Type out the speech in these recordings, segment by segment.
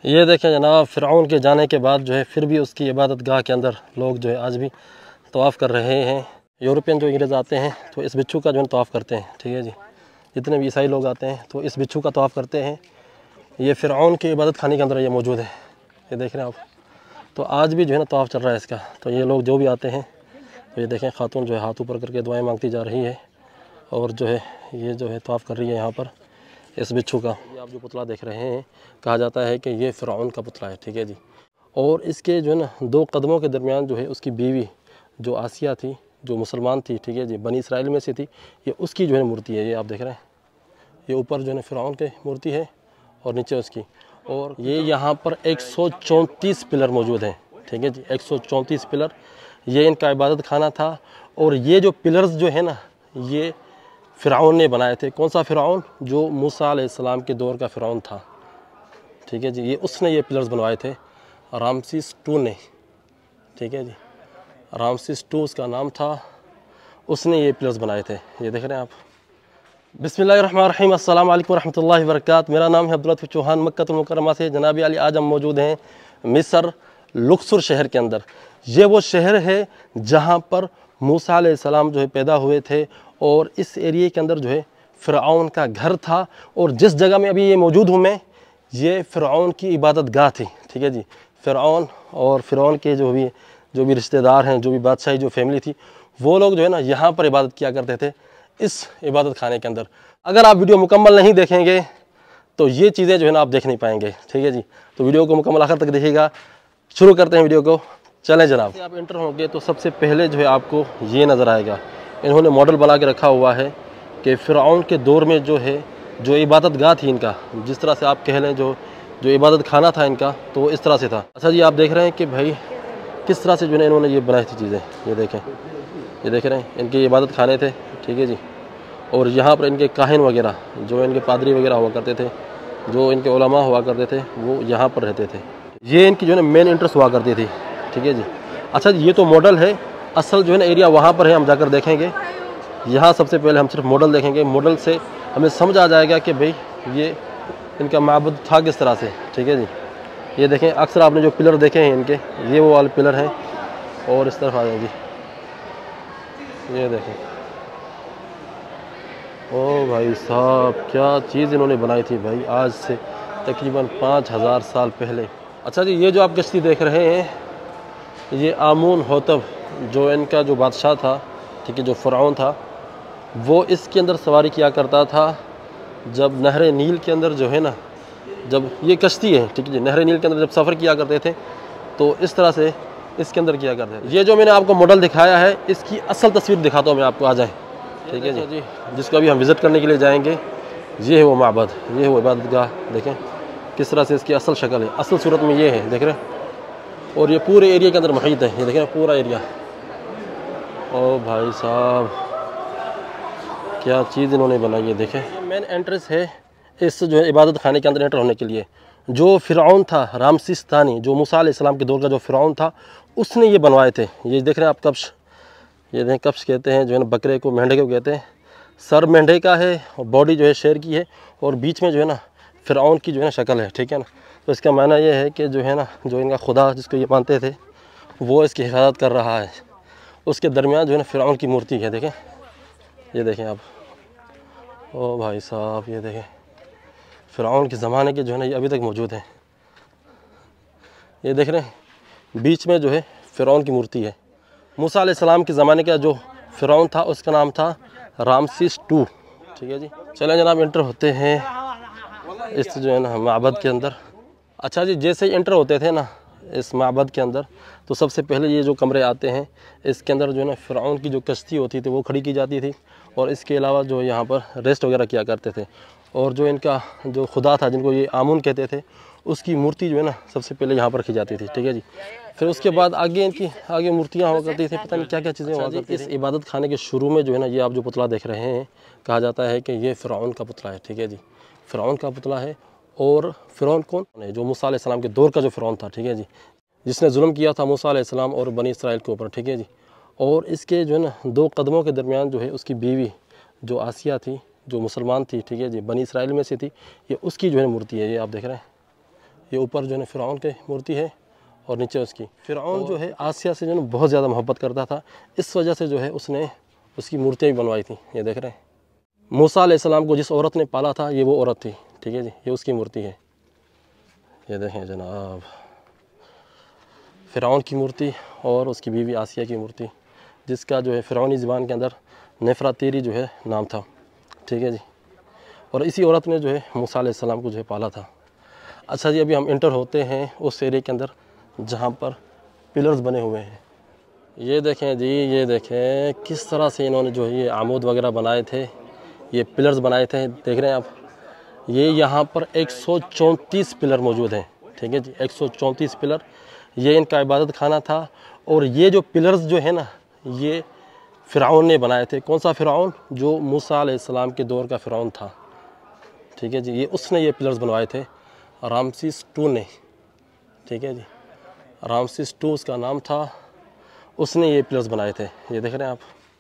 ये देखें जनाब, फ़िरऔन के जाने के बाद जो है फिर भी उसकी इबादत गाह के अंदर लोग जो है आज भी तवाफ़ कर रहे हैं। यूरोपियन जो अंग्रेज़ आते हैं तो इस बिच्छू का जो है तवाफ़ करते हैं। ठीक है जी, जितने भी ईसाई लोग आते हैं तो इस बिच्छू का तवाफ़ करते हैं। ये फ़िरऔन के इबादत खाने के अंदर ये मौजूद है, ये देख रहे हैं आप। तो आज भी जो है ना तवाफ़ चल रहा है इसका। तो ये लोग जो भी आते हैं तो ये देखें, खातून जो है हाथ ऊपर करके दुआएं मांगती जा रही है और जो है ये जो है तवाफ़ कर रही है यहाँ पर इस बिच्छू का। ये आप जो पुतला देख रहे हैं, कहा जाता है कि ये फ़िरऔन का पुतला है। ठीक है जी। और इसके जो है ना 2 कदमों के दरमियान जो है उसकी बीवी जो आसिया थी, जो मुसलमान थी, ठीक है जी, बनी इसराइल में से थी, ये उसकी जो है मूर्ति है। ये आप देख रहे हैं, ये ऊपर जो है फ़िरऔन की मूर्ति है और नीचे उसकी। और ये यहाँ पर 134 पिलर मौजूद हैं। ठीक है जी, 134 पिलर, ये इनका इबादत खाना था। और ये जो पिलर्स जो है ना, ये फ़िरऔन ने बनाए थे। कौन सा फ़िरऔन? जो मूसा अलैहिस्सलाम के दौर का फ़िरऔन था। ठीक है जी, ये उसने ये पिलर्स बनवाए थे, रामसीस II ने। ठीक है जी, रामसीस II उसका नाम था, उसने ये पिलर्स बनाए थे। ये देख रहे हैं आप। बिस्मिल्लाहिर्रहमानिर्रहीम, अस्सलाम वालेकुम रहमतुल्लाहि व बरकातहू। मेरा नाम है अब्दुल लतीफ़ चौहान, मक्कतुल मुकर्रमा से। जनाब अली, आज हम मौजूद हैं मिस्र लुक्सुर शहर के अंदर। ये वो शहर है जहाँ पर मूसा अलैहिस्सलाम जो है पैदा हुए थे और इस एरिए के अंदर जो है फ़िरऔन का घर था। और जिस जगह में अभी ये मौजूद हूँ मैं, ये फ़िरऔन की इबादत गाह थी। ठीक है जी, फ़िरऔन और फ़िरऔन के जो भी रिश्तेदार हैं, जो भी बादशाही जो फैमिली थी, वो लोग जो है ना यहाँ पर इबादत किया करते थे, इस इबादत खाने के अंदर। अगर आप वीडियो मुकम्मल नहीं देखेंगे तो ये चीज़ें जो है ना आप देख नहीं पाएंगे। ठीक है जी, तो वीडियो को मुकम्मल आखिर तक देखिएगा। शुरू करते हैं वीडियो को, चलें जनाब। आप एंटर होंगे तो सबसे पहले जो है आपको ये नज़र आएगा, इन्होंने मॉडल बना के रखा हुआ है कि फ़िरऔन के दौर में जो है जो इबादत गाह थी इनका, जिस तरह से आप कह लें जो इबादत खाना था इनका, तो वो इस तरह से था। अच्छा जी, आप देख रहे हैं कि भाई किस तरह से जो है इन्होंने ये बनाई थी चीज़ें। ये देखें, ये देख रहे हैं, इनके इबादत खाने थे। ठीक है जी, और यहाँ पर इनके काहिन वगैरह, जो इनके पादरी वगैरह हुआ करते थे, जो इनके उलमा हुआ करते थे, वो यहाँ पर रहते थे। ये इनकी जो है ना मेन इंटरेस्ट हुआ करती थी। ठीक है जी। अच्छा जी, ये तो मॉडल है, असल जो है ना एरिया वहाँ पर है, हम जाकर देखेंगे। यहाँ सबसे पहले हम सिर्फ मॉडल देखेंगे, मॉडल से हमें समझ आ जाएगा कि भाई ये इनका माबूद था किस तरह से। ठीक है जी, ये देखें, अक्सर आपने जो पिलर देखे हैं इनके, ये वो वाले पिलर हैं। और इस तरफ आ जाए जी, ये देखें, ओ भाई साहब, क्या चीज़ इन्होंने बनाई थी भाई, आज से तकरीबन 5000 साल पहले। अच्छा जी, ये जो आप कश्ती देख रहे हैं, ये आमून होतब जो इनका जो बादशाह था, ठीक है, जो फ़िरऔन था, वो इसके अंदर सवारी किया करता था। जब नहर नील के अंदर जो है ना, जब ये कश्ती है, ठीक है जी, नहर नील के अंदर जब सफ़र किया करते थे तो इस तरह से इसके अंदर किया करते थे। ये जो मैंने आपको मॉडल दिखाया है, इसकी असल तस्वीर दिखाता हूँ मैं आपको, आ जाए। ठीक है जी, जिसको अभी हम विज़िट करने के लिए जाएंगे, ये है वो माबद, ये है वो इबादत गाह। देखें किस तरह से इसकी असल शक्ल है, असल सूरत में ये है, देख रहे हैं। और ये पूरे एरिया के अंदर मुहित है, ये देखें पूरा एरिया। ओ भाई साहब, क्या चीज़ इन्होंने बनाई है। देखें, ये मेन एंट्रेंस है इस जो है इबादत खाने के अंदर एंटर होने के लिए। जो फ़िरऔन था, रामसीस II, जो मूसा अलैहिस्सलाम के दौर का जो फ़िरऔन था, उसने ये बनवाए थे। ये देख रहे हैं आप कब्श, ये देखें कब्श कहते हैं जो है ना बकरे को, मेंढे को कहते हैं। सर मेंढे का है और बॉडी जो है शेर की है, और बीच में जो है ना फ़िरऔन की जो है ना शक्ल है। ठीक है ना, तो इसका माना ये है कि जो है ना, जो इनका खुदा जिसको ये मानते थे, वो इसकी हिफाजत कर रहा है। उसके दरमियान जो है ना फ़िरऔन की मूर्ति है। देखें, ये देखें आप, ओ भाई साहब, ये देखें फ़िरऔन के ज़माने के जो है ना ये अभी तक मौजूद हैं। ये देख रहे हैं, बीच में जो है फ़िरऔन की मूर्ति है। मूसा अलैहिस्सलाम के ज़माने का जो फ़िरऔन था, उसका नाम था रामसीस II। ठीक है जी, चलें जनाब, इंटर होते हैं इस जो है ना माबद के अंदर। अच्छा जी, जैसे ही इंटर होते थे ना इस माबद के अंदर, तो सबसे पहले ये जो कमरे आते हैं, इसके अंदर जो है ना फ़िरऔन की जो कश्ती होती थी वो खड़ी की जाती थी। और इसके अलावा जो यहाँ पर रेस्ट वगैरह किया करते थे। और जो इनका जो खुदा था, जिनको ये आमून कहते थे, उसकी मूर्ति जो है ना सबसे पहले यहाँ पर रखी जाती थी। ठीक है जी, फिर उसके बाद आगे इनकी आगे मूर्तियाँ हुआ करती थी, पता नहीं क्या क्या चीज़ें हुआ करती थी। इस इबादत खाने के शुरू में जो है ना, ये आप जो पुतला देख रहे हैं, कहा जाता है कि ये फ़िरऔन का पुतला है। ठीक है जी, फ़िरऔन का पुतला है। और फ़िरऔन कौन है? जो मूसा अलैहिस्सलाम के दौर का जो फ़िरऔन था। ठीक है जी, जिसने जुल्म किया था मूसा अलैहिस्सलाम और बनी इसराइल के ऊपर। ठीक है जी, और इसके जो है ना 2 कदमों के दरमियान जो है उसकी बीवी जो आसिया थी, जो मुसलमान थी, ठीक है जी, बनी इसराइल में से थी, ये उसकी जो है मूर्ति है। ये आप देख रहे हैं, ये ऊपर जो है फ़िरौन की मूर्ति है और नीचे उसकी। फ़िरौन जो है आसिया से जो है बहुत ज़्यादा मोहब्बत करता था, इस वजह से जो है उसने उसकी मूर्तियाँ भी बनवाई थी। ये देख रहे हैं, मूसा अलैहिस्सलाम को जिस औरत ने पाला था ये वो औरत थी, ठीक है जी, ये उसकी मूर्ति है। ये देखें जनाब, फ़िरौन की मूर्ति और उसकी बीवी आसिया की मूर्ति, जिसका जो है फ़िरौनी ज़बान के अंदर नेफ़रातीरी जो है नाम था, ठीक है जी। और इसी औरत ने जो है मूसा अलैहिस्सलाम को जो है पाला था। अच्छा जी, अभी हम इंटर होते हैं उस एरिया के अंदर जहाँ पर पिलर्स बने हुए हैं। ये देखें जी, ये देखें किस तरह से इन्होंने जो है ये आमूद वगैरह बनाए थे, ये पिलर्स बनाए थे, देख रहे हैं आप। ये यहाँ पर 134 पिलर मौजूद हैं, ठीक है जी, 134 पिलर। ये इनका इबादत खाना था। और ये जो पिलर्स जो है ना, ये फ़िरौन ने बनाए थे। कौन सा फ़िरौन? जो मूसा अलैहिस्सलाम के दौर का फ़िरौन था, ठीक है जी, ये उसने ये पिलर्स बनवाए थे, रामसीस II ने, ठीक है जी, रामसीस II उसका नाम था, उसने ये पिलर्स बनाए थे। ये देख रहे हैं आप।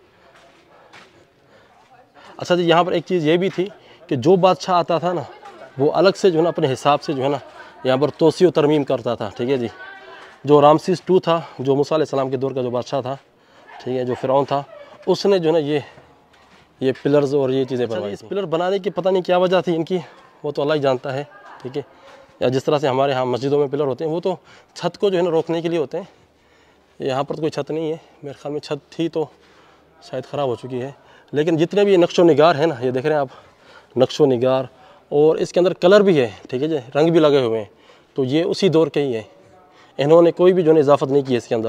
अच्छा जी, यहाँ पर एक चीज़ ये भी थी कि जो बादशाह आता था ना, वो अलग से जो है ना अपने हिसाब से जो है ना यहाँ पर तोसी व तरमीम करता था, ठीक है जी। जो रामसीस II था, जो मूसा अलैहिस्सलाम के दौर का जो बादशाह था, ठीक है, जो फ़िरौन था, उसने जो है ना ये पिलर्स और ये चीज़ें बनवाई। इस पिलर बनाने की पता नहीं क्या वजह थी इनकी, वो तो अल्लाह ही जानता है, ठीक है। या जिस तरह से हमारे यहाँ मस्जिदों में पिलर होते हैं, वो तो छत को जो है ना रोकने के लिए होते हैं। यहाँ पर तो कोई छत नहीं है, मेरे ख्याल में छत थी तो शायद ख़राब हो चुकी है। लेकिन जितने भी नक्शो निगार है ना, ये देख रहे हैं आप, नक्शो निगार, और इसके अंदर कलर भी है, ठीक है जी, रंग भी लगे हुए हैं, तो ये उसी दौर के ही हैं। इन्होंने कोई भी जो है इजाफत नहीं की इसके अंदर।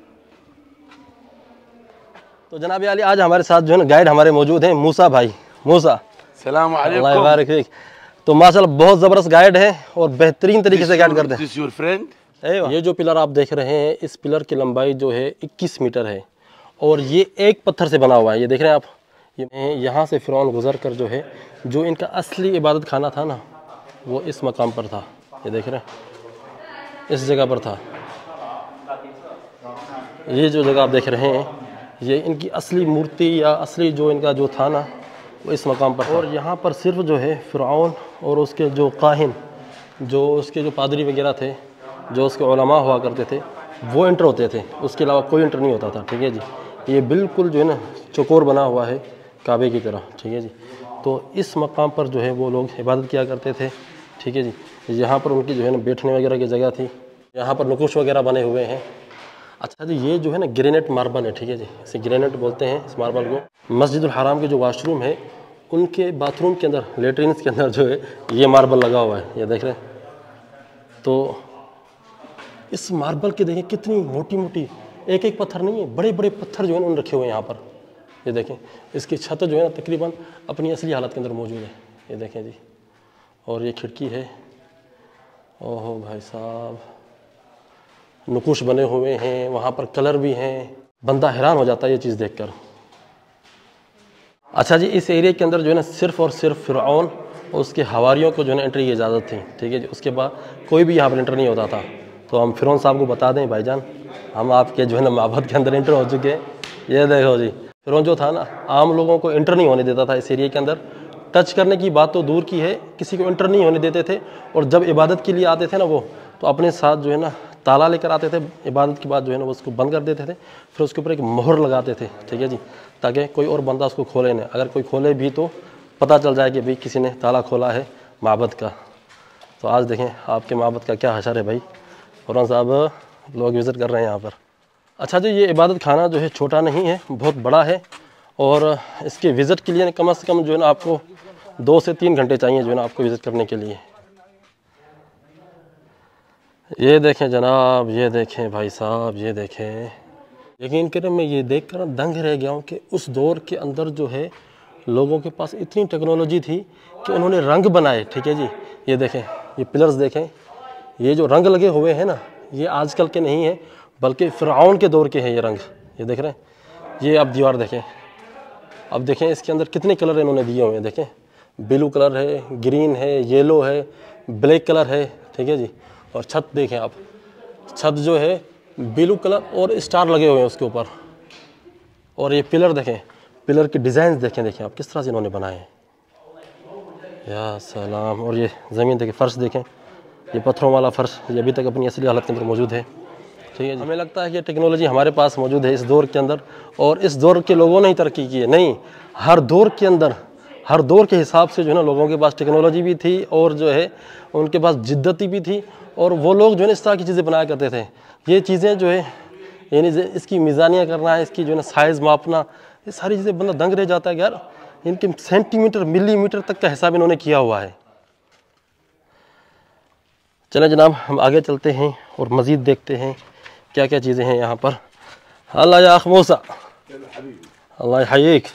तो जनाब अली, आज हमारे साथ जो है ना गाइड हमारे मौजूद हैं, मूसा भाई। मूसा, सलाम अलैकुम। अल्लाह बारिक फीक। तो माशाल्लाह बहुत ज़बरदस्त गाइड है और बेहतरीन तरीके से गाइड करते हैं। This your friend. ये जो पिलर आप देख रहे हैं, इस पिलर की लंबाई जो है 21 मीटर है और ये एक पत्थर से बना हुआ है। ये देख रहे हैं आप, ये यहाँ से फ़िरौन गुजर कर जो है, जो इनका असली इबादत खाना था ना, वो इस मकाम पर था। ये देख रहे हैं, इस जगह पर था। ये जो जगह आप देख रहे हैं, ये इनकी असली मूर्ति या असली जो इनका जो था ना, वो इस मकाम पर था। और यहाँ पर सिर्फ जो है फ़िरौन और उसके जो काहिन, जो उसके जो पादरी वगैरह थे, जो उसके उलमा हुआ करते थे, वो इंटर होते थे, उसके अलावा कोई इंटर नहीं होता था, ठीक है जी। ये बिल्कुल जो है ना चौकोर बना हुआ है काबे की तरह, ठीक है जी। तो इस मकाम पर जो है वो लोग इबादत किया करते थे, ठीक है जी। यहाँ पर उनकी जो है ना बैठने वगैरह की जगह थी, यहाँ पर नकुश वगैरह बने हुए हैं। अच्छा जी, ये जो है ना ग्रेनाइट मार्बल है, ठीक है जी, इसे ग्रेनाइट बोलते हैं इस मार्बल को। मस्जिदुल हराम के जो वाशरूम है, उनके बाथरूम के अंदर, लेटरिन्स के अंदर जो है ये मार्बल लगा हुआ है, ये देख रहे हैं। तो इस मार्बल के देखें कितनी मोटी मोटी, एक एक पत्थर नहीं है, बड़े बड़े पत्थर जो है उन्होंने रखे हुए हैं यहाँ पर। ये देखें, इसकी छत जो है ना तकरीबन अपनी असली हालत के अंदर मौजूद है। ये देखें जी, और ये खिड़की है। ओहो भाई साहब, नकुश बने हुए हैं, वहाँ पर कलर भी हैं, बंदा हैरान हो जाता है ये चीज़ देखकर। अच्छा जी, इस एरिया के अंदर जो है ना सिर्फ़ और सिर्फ फ़िरऔन और उसके हवारियों को जो है ना एंट्री की इजाज़त थी, ठीक है जी। उसके बाद कोई भी यहाँ पर एंटर नहीं होता था। तो हम फ़िरौन साहब को बता दें, भाईजान हम आपके जो है ना माबद के अंदर एंटर हो चुके हैं। ये देखो जी, फ़िरौन जो था ना, आम लोगों को एंटर नहीं होने देता था इस एरिया के अंदर। टच करने की बात तो दूर की है, किसी को एंटर नहीं होने देते थे। और जब इबादत के लिए आते थे ना वो, तो अपने साथ जो है ना ताला लेकर आते थे। इबादत के बाद जो है ना वो उसको बंद कर देते थे, फिर उसके ऊपर एक मोहर लगाते थे, ठीक है जी, ताकि कोई और बंदा उसको खोले नहीं। अगर कोई खोले भी तो पता चल जाए कि भाई किसी ने ताला खोला है माबद का। तो आज देखें आपके माबद का क्या हशर है भाई। फ़िरौन साहब लोग विज़िट कर रहे हैं यहाँ पर। अच्छा जी, ये इबादत खाना जो है छोटा नहीं है, बहुत बड़ा है। और इसके विज़िट के लिए कम से कम जो है ना आपको 2 से 3 घंटे चाहिए जो है ना आपको विज़िट करने के लिए। ये देखें जनाब, ये देखें भाई साहब, ये देखें। यकीन करें, मैं ये देख कर दंग रह गया हूँ कि उस दौर के अंदर जो है लोगों के पास इतनी टेक्नोलॉजी थी कि उन्होंने रंग बनाए, ठीक है जी। ये देखें, ये पिलर्स देखें, ये जो रंग लगे हुए हैं ना, ये आजकल के नहीं हैं, बल्कि फ़िरऔन के दौर के हैं ये रंग। ये देख रहे हैं, ये आप दीवार देखें, अब देखें इसके अंदर कितने कलर इन्होंने दिए हुए हैं। देखें, ब्लू कलर है, ग्रीन है, येलो है, ब्लैक कलर है, ठीक है जी। और छत देखें आप, छत जो है ब्लू कलर और स्टार लगे हुए हैं उसके ऊपर। और ये पिलर देखें, पिलर की डिज़ाइन देखें आप किस तरह से इन्होंने बनाए हैं, या सलाम। और ये ज़मीन देखें, फ़र्श देखें, ये पत्थरों वाला फर्श ये अभी तक अपनी असली हालत के अंदर मौजूद है। ठीक है, हमें लगता है कि टेक्नोलॉजी हमारे पास मौजूद है इस दौर के अंदर, और इस दौर के लोगों ने ही तरक्की की है। नहीं, हर दौर के अंदर, हर दौर के हिसाब से जो है ना लोगों के पास टेक्नोलॉजी भी थी और जो है उनके पास जिद्दती भी थी, और वो लोग जो है ना इस तरह की चीज़ें बनाया करते थे। ये चीज़ें जो है यानी इसकी मीज़ानियाँ करना है, इसकी जो है ना साइज़ मापना, ये सारी चीज़ें बंदा दंग रह जाता है कि यार इनके सेंटीमीटर मिलीमीटर तक का हिसाब इन्होंने किया हुआ है। चलें जनाब, हम आगे चलते हैं और मज़ीद देखते हैं क्या क्या चीज़ें हैं यहाँ पर। अल्लाह या खमोसा, अल्लाह हयीक।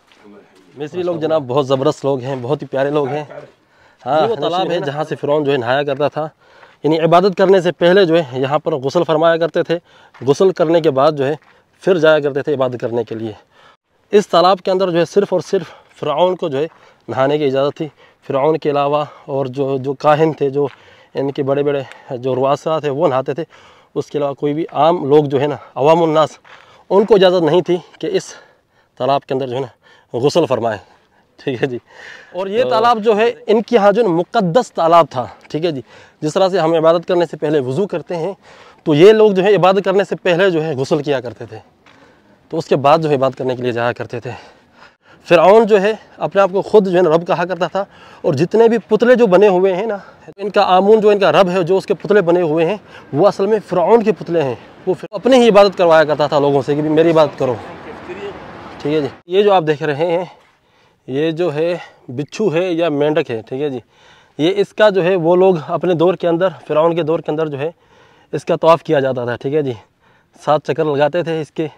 मिस्री लोग जनाब बहुत ज़बरदस्त लोग हैं, बहुत ही प्यारे लोग हैं। हाँ, वो तालाब है जहाँ से फ़िरौन जो है नहाया करता था। यानी इबादत करने से पहले जो है यहाँ पर गुस्ल फरमाया करते थे, गुस्ल करने के बाद जो है फिर जाया करते थे इबादत करने के लिए। इस तालाब के अंदर जो है सिर्फ़ और सिर्फ फ़िरौन को जो है नहाने की इजाज़त थी। फ़िरौन के अलावा और जो काहिन थे, जो इनके बड़े बड़े जो रुआसा थे वो नहाते थे। उसके अलावा कोई भी आम लोग जो है ना, अवामुन्नास, उनको इजाज़त नहीं थी कि इस तालाब के अंदर जो है ना गुस्ल फरमाएँ। ठीक है जी। और ये तालाब जो है इनके यहाँ जो मुक़द्दस तालाब था। ठीक है जी। जिस तरह से हम इबादत करने से पहले वज़ू करते हैं, तो ये लोग जो है इबादत करने से पहले जो है गुस्ल किया करते थे, तो उसके बाद जो है इबादत करने के लिए जाया करते थे। फ़िरऔन जो है अपने आप को ख़ुद जो है ना रब कहा करता था, और जितने भी पुतले जो बने हुए हैं ना, इनका आमून जो इनका रब है, जो उसके पुतले बने हुए हैं, वो असल में फ़िरऔन के पुतले हैं। वो अपने ही इबादत करवाया करता था लोगों से कि मेरी इबादत करो। ठीक है जी। ये जो आप देख रहे हैं, ये जो है बिच्छू है या मेंढक है। ठीक है जी। ये इसका जो है वो लोग अपने दौर के अंदर, फ़िरऔन के दौर के अंदर जो है इसका तवाफ़ किया जाता था। ठीक है जी। 7 चक्कर लगाते थे इसके।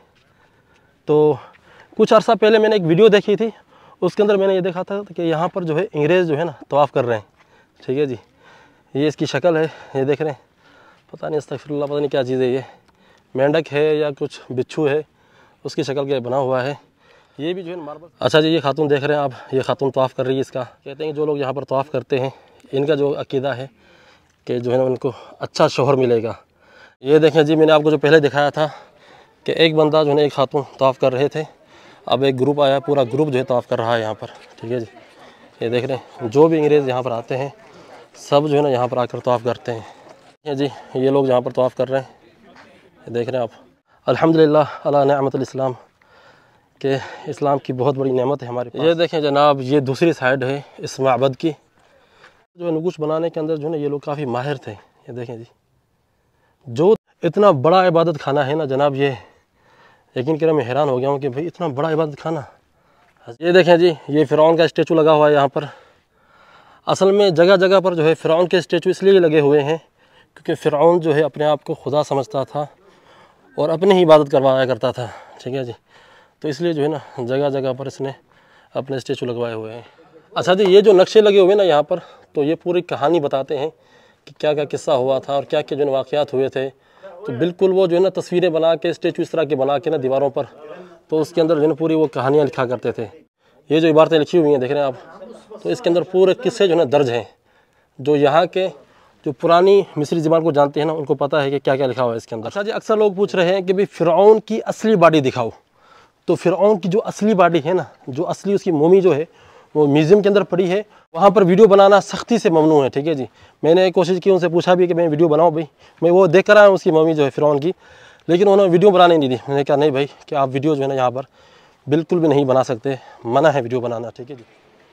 तो कुछ अर्सा पहले मैंने एक वीडियो देखी थी, उसके अंदर मैंने ये देखा था कि यहाँ पर जो है अंग्रेज़ जो है ना तवाफ़ कर रहे हैं। ठीक है जी। ये इसकी शक्ल है, ये देख रहे हैं। पता नहीं अस्तग़फिरुल्लाह, पता नहीं क्या चीज़ है, ये मेंढक है या कुछ बिच्छू है, उसकी शक्ल के बना हुआ है। ये भी जो है मार्बल। अच्छा जी, ये खातून देख रहे हैं आप, ये खातून तवाफ़ कर रही है इसका। कहते हैं कि जो लोग यहाँ पर तवाफ़ करते हैं, इनका जो अकीदा है कि जो है ना उनको अच्छा शोहर मिलेगा। ये देखें जी, मैंने आपको जो पहले दिखाया था कि एक बंदा जो है ना, एक खातून तवाफ़ कर रहे थे, अब एक ग्रुप आया, पूरा ग्रुप जो है तवाफ़ कर रहा है यहाँ पर। ठीक है जी। ये देख रहे हैं, जो भी अंग्रेज़ यहाँ पर आते हैं सब जो है ना यहाँ पर आकर तवाफ़ करते हैं। ठीक है जी। ये लोग यहाँ पर तवाफ़ कर रहे हैं, ये देख रहे हैं आप। अल्हम्दुलिल्लाह अला नेमतुल इस्लाम, कि इस्लाम की बहुत बड़ी नेमत है हमारे पास। ये देखें जनाब, ये दूसरी साइड है इस माबद की। जो है नकुश बनाने के अंदर जो है ना ये लोग काफ़ी माहिर थे। ये देखें जी, जो इतना बड़ा इबादत खाना है ना जनाब, ये यकीन करें मैं हैरान हो गया हूँ कि भाई इतना बड़ा इबादत खाना। ये देखें जी, ये फ़िरऔन का स्टैचू लगा हुआ है यहाँ पर। असल में जगह जगह पर जो है फ़िरऔन के स्टैचू इसलिए लगे हुए हैं क्योंकि फ़िरऔन जो है अपने आप को खुदा समझता था और अपनी ही इबादत करवाया करता था। ठीक है जी। तो इसलिए जो है ना जगह जगह पर इसने अपने स्टैचू लगवाए हुए हैं। अच्छा जी, ये जो नक्शे लगे हुए हैं ना यहाँ पर, तो ये पूरी कहानी बताते हैं कि क्या क्या किस्सा हुआ था और क्या क्या जो है वाक़यात हुए थे। तो बिल्कुल वो जो है ना तस्वीरें बना के, स्टैचू इस तरह के बना के ना दीवारों पर, तो उसके अंदर जो है ना पूरी वो कहानियाँ लिखा करते थे। ये जो इबारतें लिखी हुई हैं देख रहे हैं आप, तो इसके अंदर पूरे किस्से जो है ना दर्ज हैं। जो यहाँ के जो पुरानी मिस्री ज़बान को जानते हैं ना, उनको पता है कि क्या क्या लिखा हुआ है इसके अंदर। अच्छा जी, अक्सर लोग पूछ रहे हैं कि भाई फ़िरऔन की असली बॉडी दिखाओ। तो फ़िरऔन की जो असली बॉडी है ना, जो असली उसकी मोमी जो है वो म्यूज़ियम के अंदर पड़ी है। वहाँ पर वीडियो बनाना सख्ती से ममनू है। ठीक है जी। मैंने कोशिश की, उनसे पूछा भी कि मैं वीडियो बनाऊँ भाई, मैं वो देख कर आया हूँ उसकी मोमी जो है फ़िरऔन की, लेकिन उन्होंने वीडियो बनाने नहीं दी। मैंने कहा नहीं भाई, कि आप वीडियो जो है ना यहाँ पर बिल्कुल भी नहीं बना सकते, मना है वीडियो बनाना। ठीक है जी।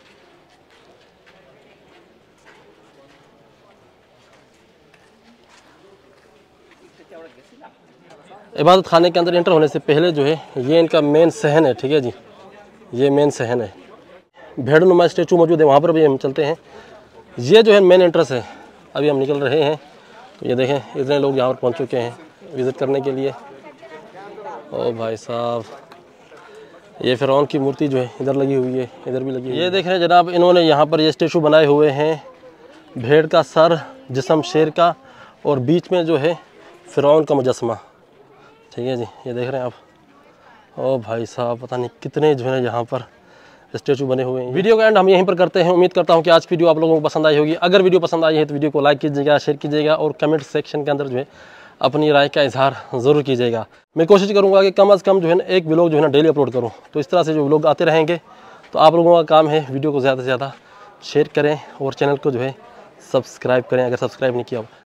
इबादत खाने के अंदर एंटर होने से पहले जो है ये इनका मेन सहन है। ठीक है जी। ये मेन सहन है। भेड़ नुमा स्टैचू मौजूद है, वहाँ पर भी हम चलते हैं। ये जो है मेन एंट्रेंस है। अभी हम निकल रहे हैं, तो ये देखें इतने लोग यहाँ पर पहुँच चुके हैं विज़िट करने के लिए। ओ भाई साहब, ये फ़िरऔन की मूर्ति जो है इधर लगी हुई है, इधर भी लगी हुई है। ये देख रहे हैं जनाब, इन्होंने यहाँ पर ये स्टैचू बनाए हुए हैं, भेड़ का सर, जिस्म शेर का, और बीच में जो है फ़िरऔन का मुजस्समा। ठीक है जी। ये देख रहे हैं आप। ओ भाई साहब, पता नहीं कितने जो है यहाँ पर स्टैचू बने हुए हैं। वीडियो का एंड हम यहीं पर करते हैं। उम्मीद करता हूँ कि आज की वीडियो आप लोगों को पसंद आई होगी। अगर वीडियो पसंद आई है तो वीडियो को लाइक कीजिएगा, शेयर कीजिएगा, और कमेंट सेक्शन के अंदर जो है अपनी राय का इजहार ज़रूर कीजिएगा। मैं कोशिश करूँगा कि कम अज़ कम जो है ना एक व्लॉग जो है ना डेली अपलोड करूँ। तो इस तरह से जो व्लॉग आते रहेंगे, तो आप लोगों का काम है वीडियो को ज़्यादा से ज़्यादा शेयर करें और चैनल को जो है सब्सक्राइब करें अगर सब्सक्राइब नहीं किया हो।